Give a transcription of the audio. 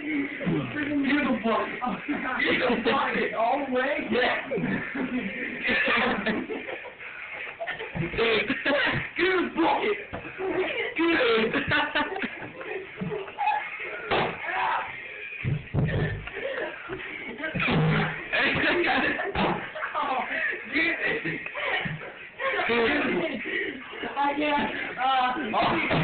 You're the bucket. You're the bucket all the way? Yeah. You're the bucket. Good. Oh, Jesus. I can't.